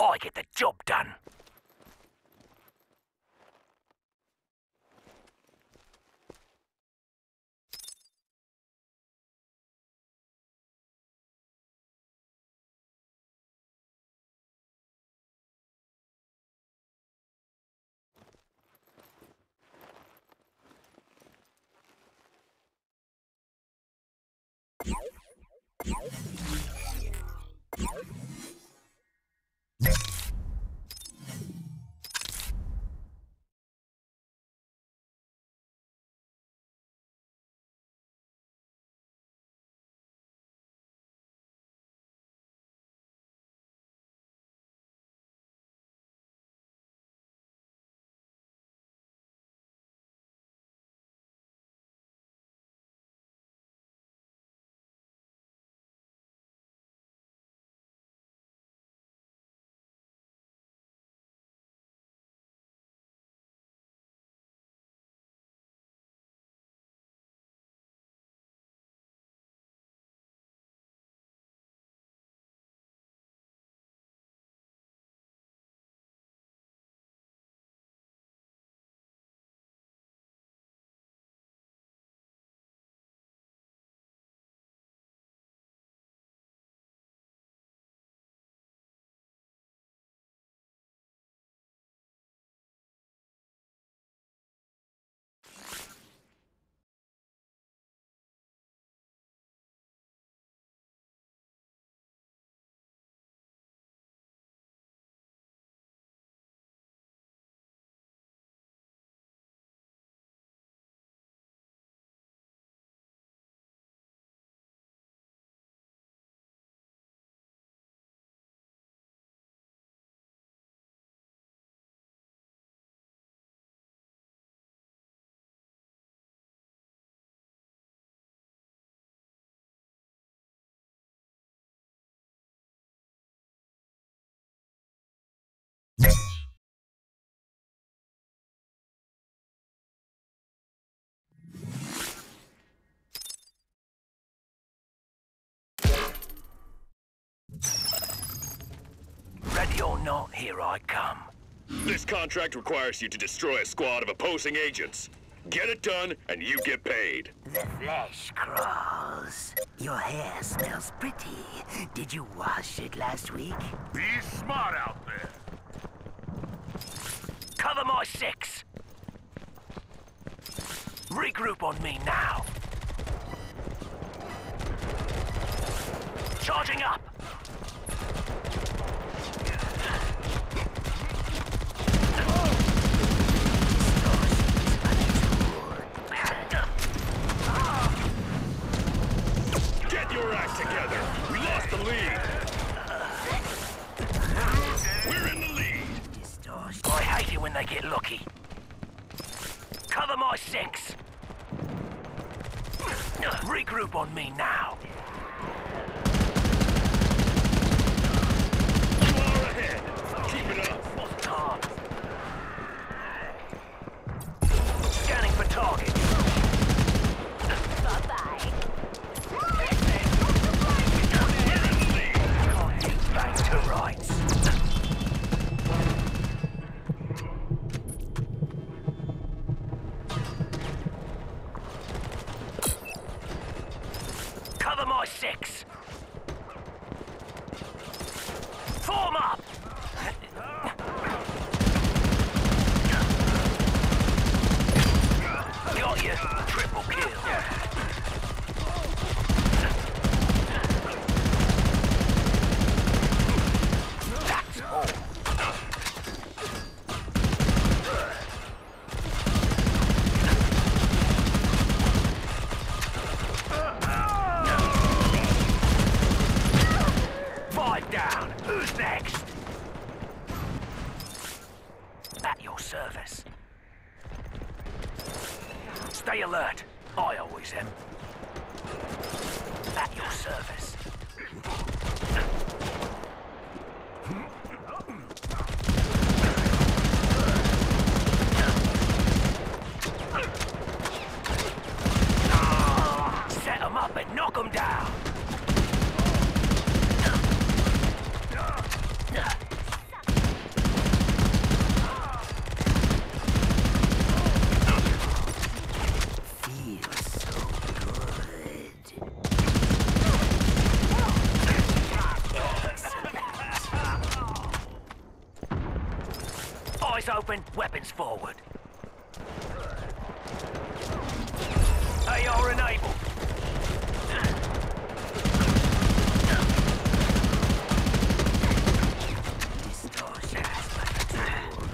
I get the job done. Ready or not, here I come. This contract requires you to destroy a squad of opposing agents. Get it done, and you get paid. The flesh crawls. Your hair smells pretty. Did you wash it last week? Be smart out there. Cover my six. Regroup on me now. Charging up. Get your act together. We lost the lead. We're in the lead. I hate it when they get lucky. Cover my six. Regroup on me now. You are ahead. Keep it up. Scanning for target. Bye-bye. We're in the lead. Back to rights. Cover my six. Form up. Got you. Triple kill. That's all. Five down. Who's next? At your service. Stay alert. I always am. At your service. Set 'em up and knock 'em down. Weapons forward. AR enabled. Distortion is but a tool.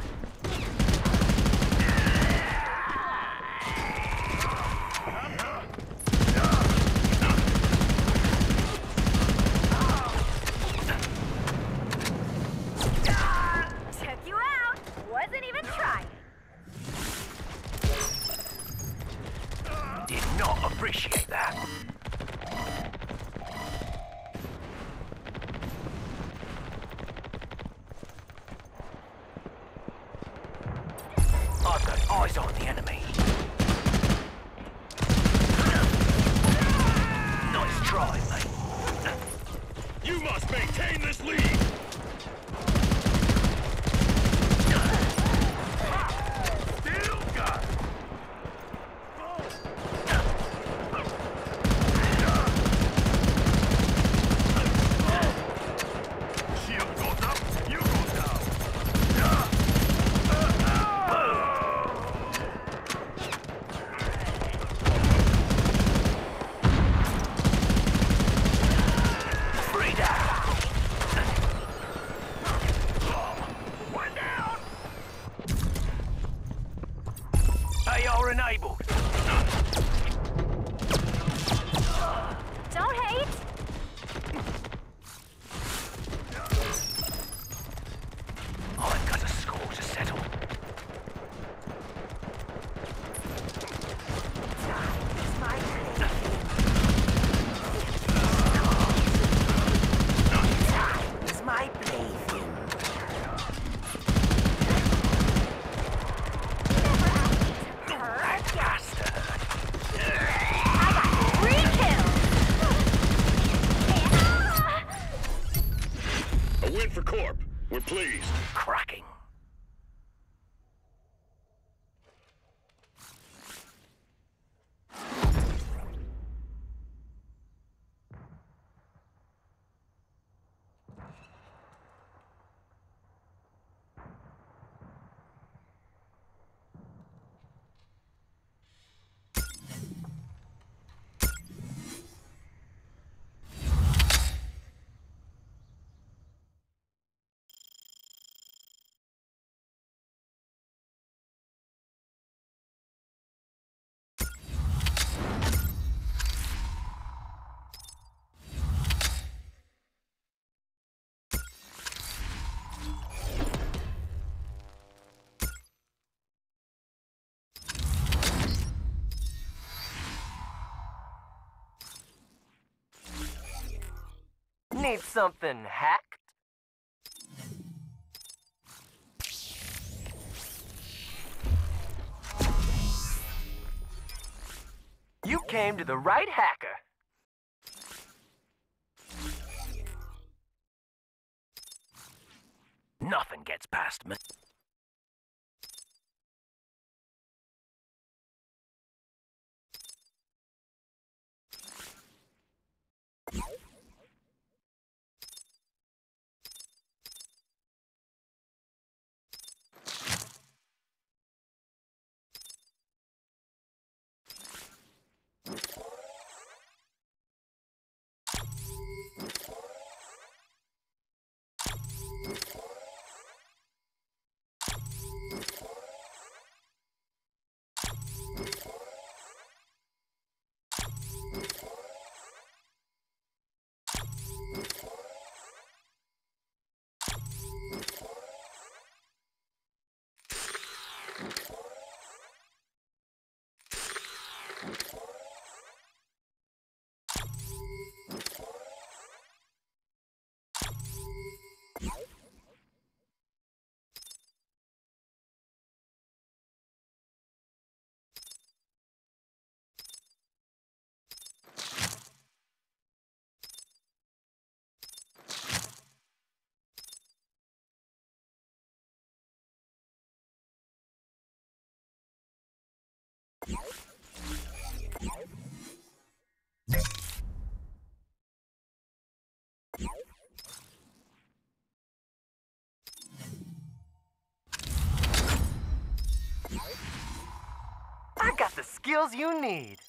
Took you out. Wasn't even trying. Did not appreciate that. I've got eyes on the enemy. Nice try, mate. You must maintain this lead! Still got it. Shield goes up, you go down. Free down. One down. AR enabled. Don't hate. I've got a score to settle. It's my turn. Is my plaything. That bastard. I got 3 kills. A win for Corp. We're pleased. Cracking. Need something hacked? You came to the right hacker. Nothing gets past me. the skills you need.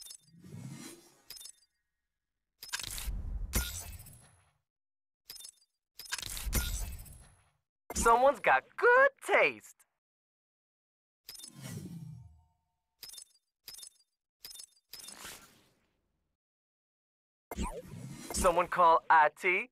Someone's got good taste. Someone call IT?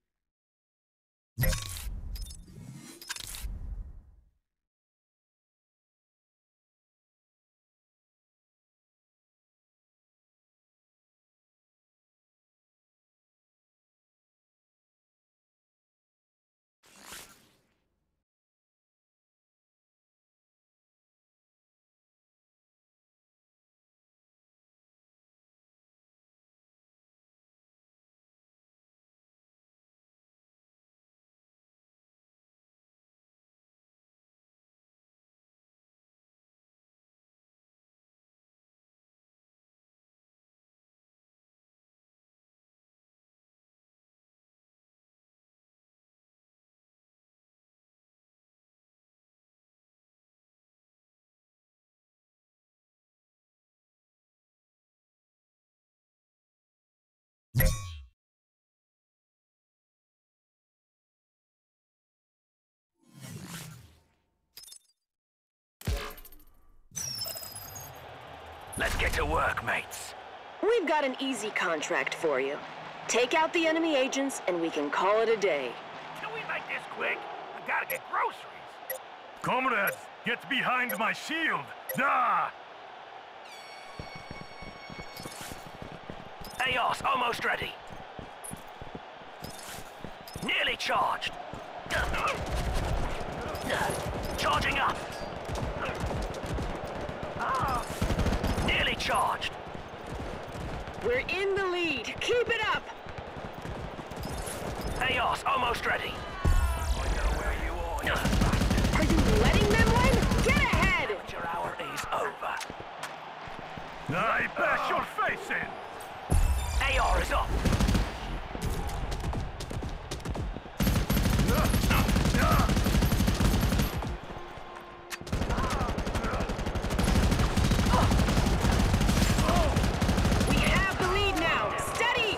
Let's get to work, mates. We've got an easy contract for you. Take out the enemy agents and we can call it a day. Can we make this quick? I gotta get groceries. Comrades, get behind my shield. Da! Eos, almost ready. Nearly charged. Charging up. Nearly charged. We're in the lead. Keep it up! Eos, almost ready. I know where you are. Are you letting them win? Get ahead! Your hour is over. I bash your face in. AR is up. We have the lead now. Steady!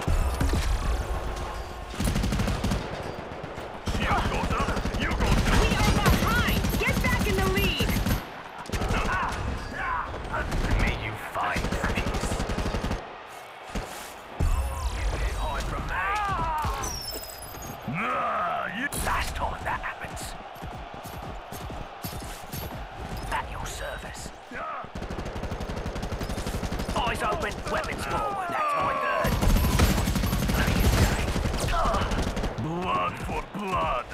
Shield goes up, you go down. We are behind! Get back in the lead! May you find peace. You can't hide from me. Last time that happens. At your service. Eyes open, weapons forward. That's my third. Blood for blood.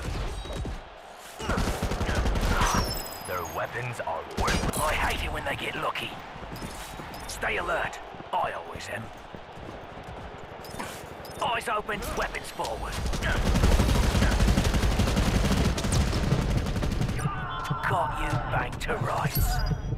Their weapons are worthless. I hate it when they get lucky. Stay alert. I always am. Eyes open, weapons forward. Got you back to rights.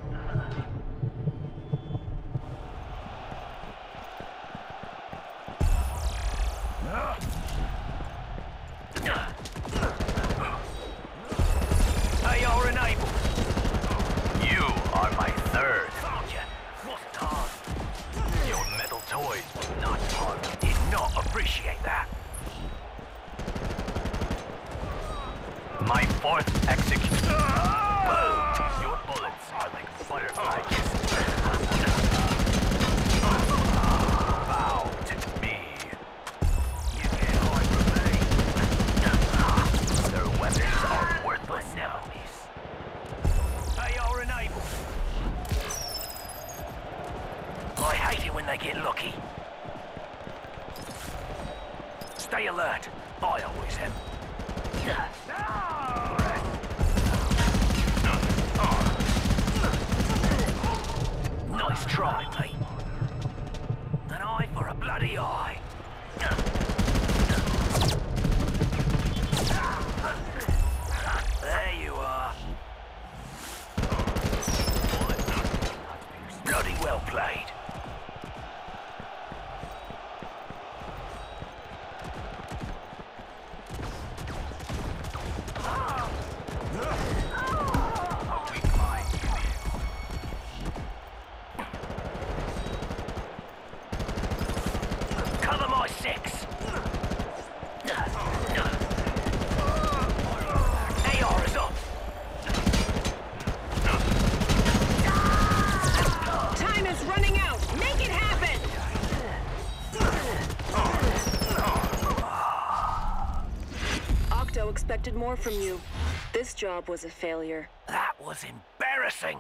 AR enabled. You are my third. Soldier, wasn't hard. Your metal toys were not hard. Did not appreciate that. My fourth execution. Boom! Your bullets are like butterfly kisses. Bow to me. You can't hide from me. Their weapons are worthless enemies. AR enabled. I hate it when they get lucky. Stay alert. I always am. Nice try, mate. An eye for a bloody eye. There you are. Bloody well played. expected more from you. This job was a failure. That was embarrassing.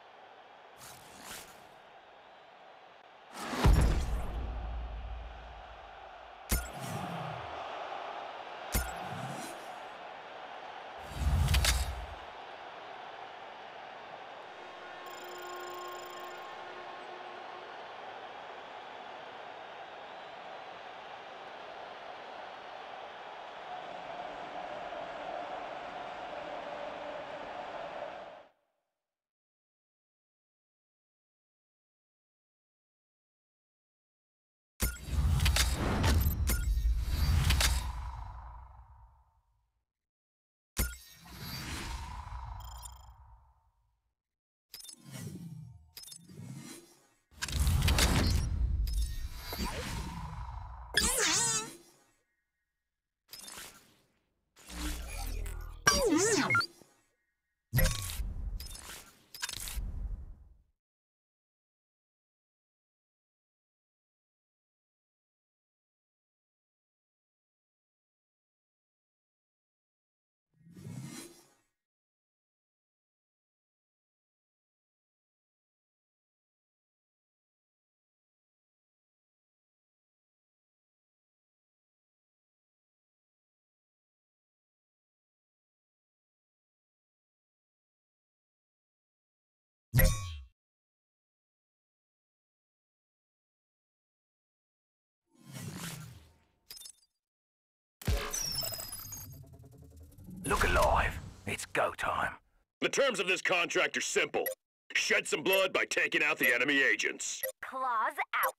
Look alive. It's go time. The terms of this contract are simple. Shed some blood by taking out the enemy agents. Claws out.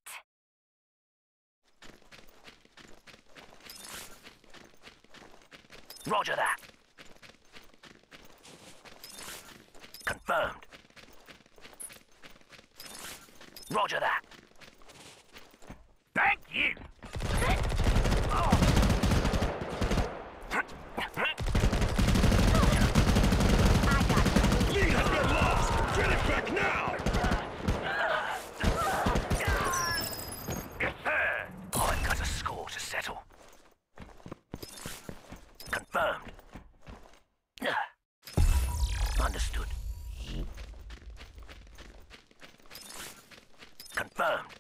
Roger that. Confirmed. Roger that. Thank you. Lead has been lost! Get it back now! I've got a score to settle. Confirmed. Understood. Confirmed.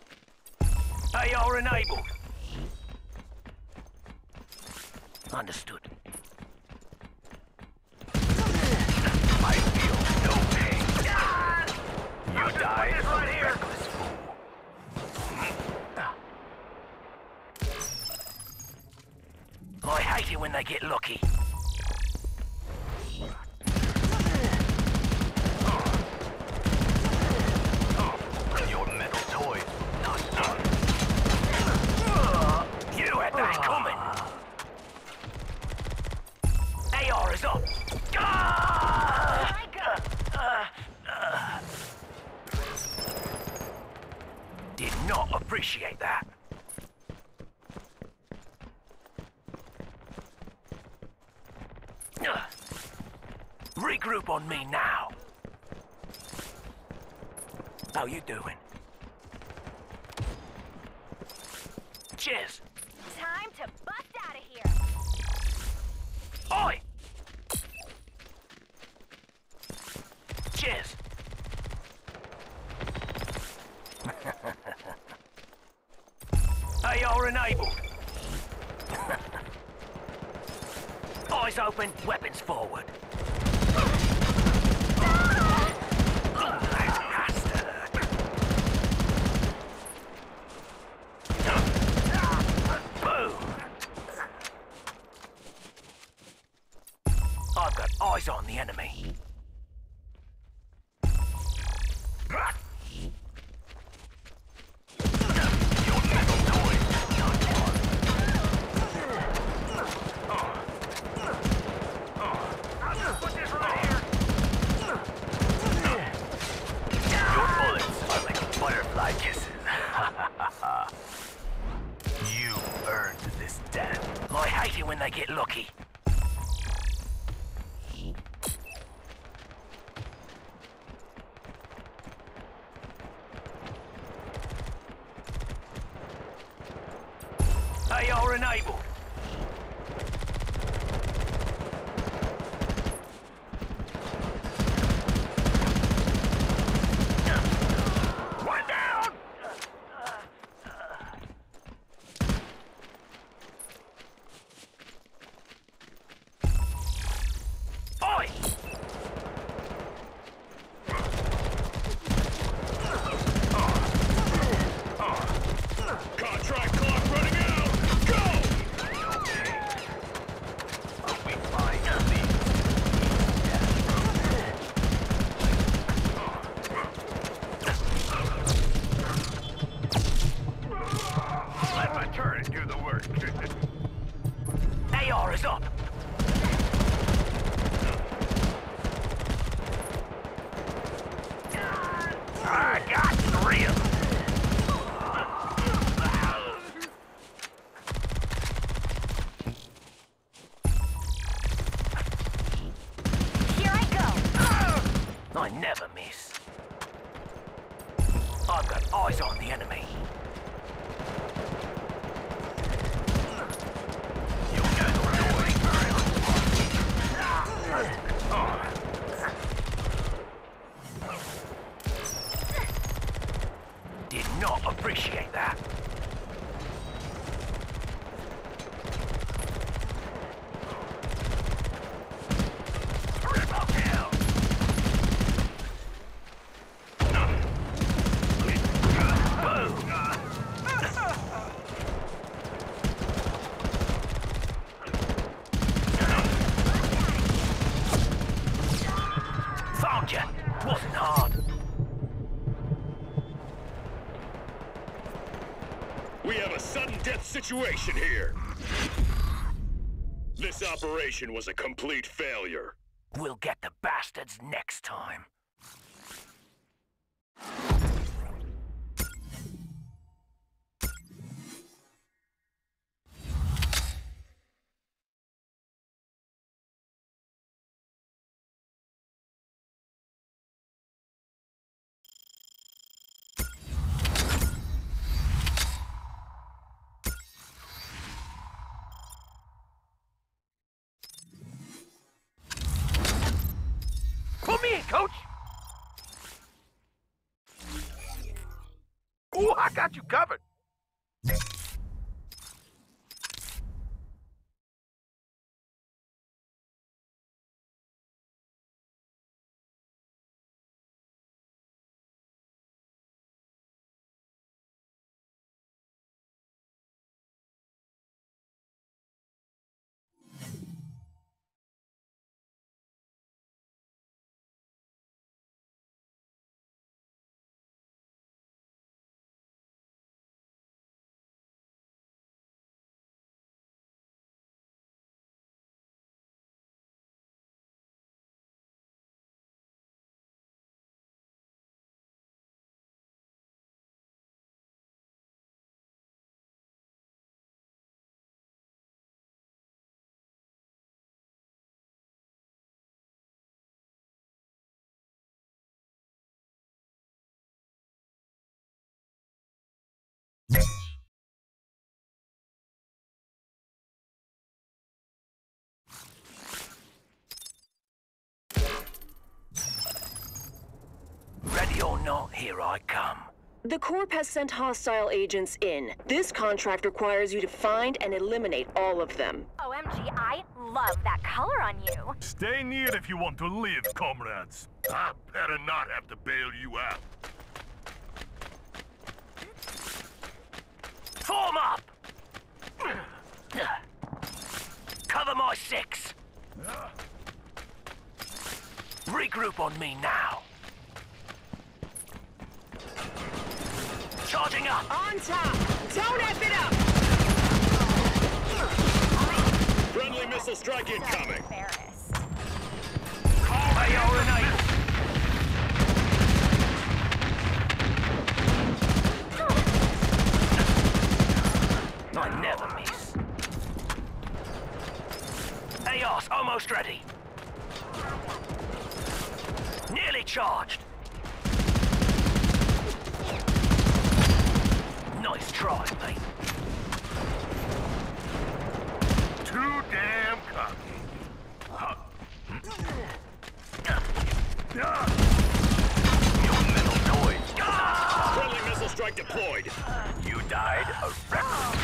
AR enabled. Understood. I feel no pain. You die right here. Reckless fool. I hate it when they get lucky. Your metal toys, not done. You had that coming. AR is up. Did not appreciate that. Regroup on me now. How you doing? Cheers. Time to bust out of here. Oi! Cheers. AR enabled. Eyes open, weapons forward. I've got eyes on the enemy. Your metal toys, not fun. I'll just put this right here. Your bullets are like butterfly kisses. You earned this death. I hate it when they get lucky. AR enabled. I've got eyes on the enemy. Your metal toys did not appreciate that. Triple kill. Found ya. Wasn't hard. We have a sudden death situation here. This operation was a complete failure. We'll get the bastards next time. Put me in, coach! Ooh, I got you covered. Ready or not, here I come. The Corp has sent hostile agents in. This contract requires you to find and eliminate all of them. OMG, I love that color on you. Stay near if you want to live, comrades. I better not have to bail you out. Form up! Cover my six. Regroup on me now. Charging up! On top! Don't F it up! Friendly missile strike incoming. Embarrassed. Hey, you're enabled. I never miss. AOS almost ready. Nearly charged. Nice try, mate. Too damn cocky. Your metal toys. Friendly missile strike deployed. You died a record.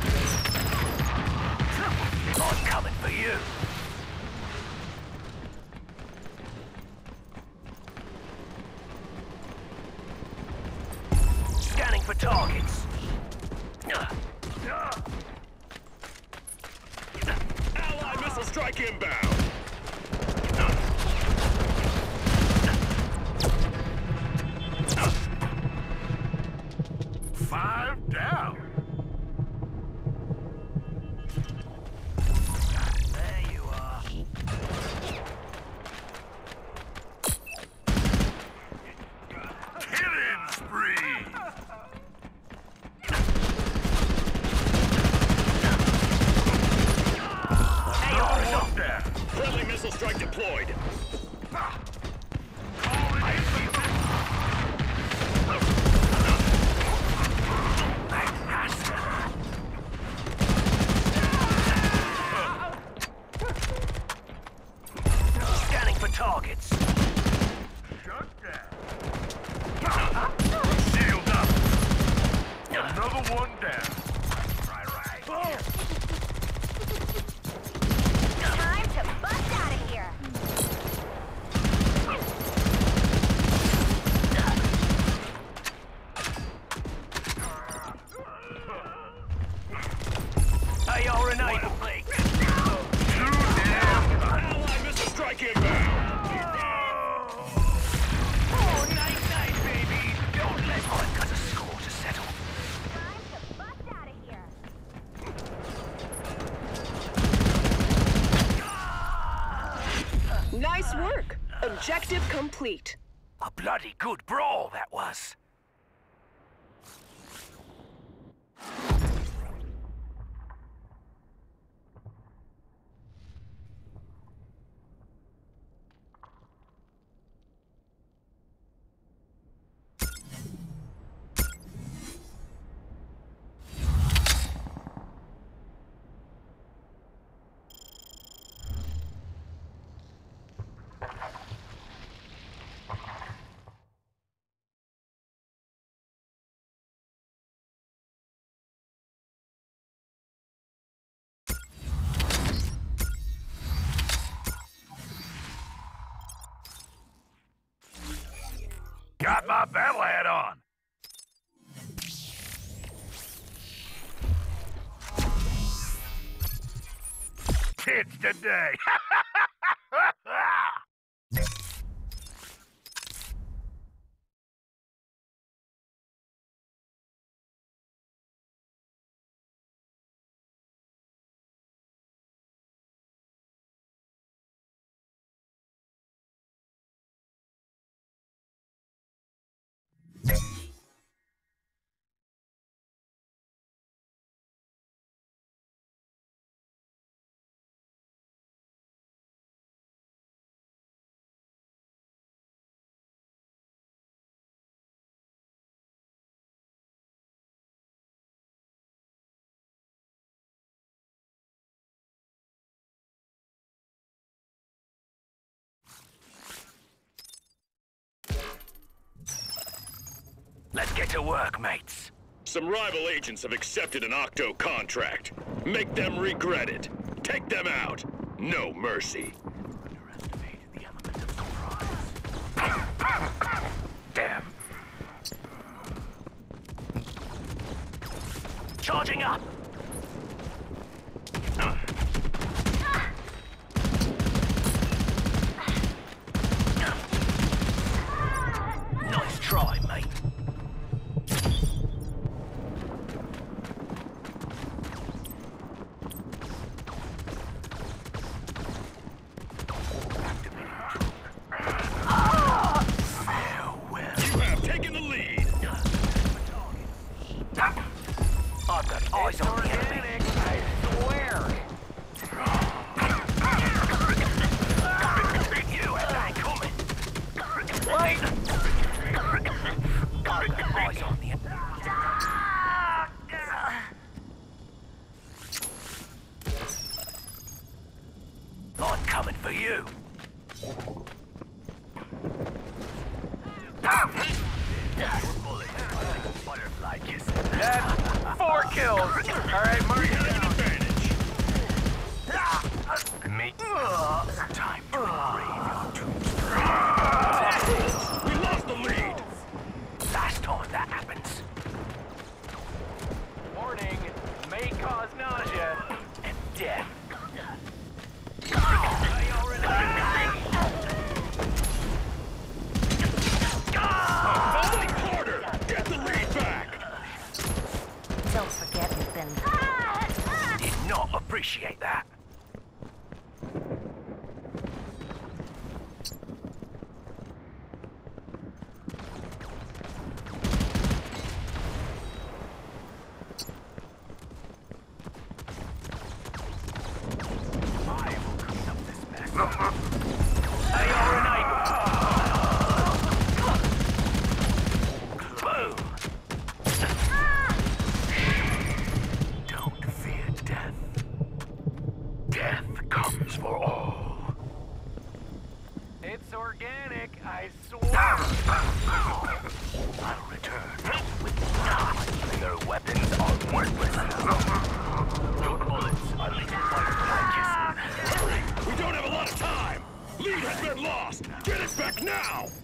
I'm coming for you. Scanning for targets. Allied missile strike inbound. Five down. There you are. Killing spree. Hey, One down. Friendly missile strike deployed. one down. Right. Oh. Time to bust out of here. They are enabled. Ally missile strike inbound! Oh, night, baby. Don't let I've got a score to settle. Time to bust out of here. Nice work. Objective complete. A bloody good brawl that was. Got my battle hat on. Kids today. Let's get to work, mates. Some rival agents have accepted an Octo contract. Make them regret it. Take them out. No mercy. Underestimated the element of surprise. Damn. Charging up. Nice try, mate. You have taken the lead. I've got eyes on the enemy. I swear. You had that coming. Wait. I've got eyes on the enemy. I'm coming for you. Butterfly kiss. That's 4 kills. All right, Mark. Meet. Time to engrave your tombstone. We lost the lead. Last time that happens. Warning, may cause nausea. And death. Fight harder. Get the lead back. Don't forget we've been... Did not appreciate that. I will clean up this mess. They are enabled. Boom. Don't fear death. Now!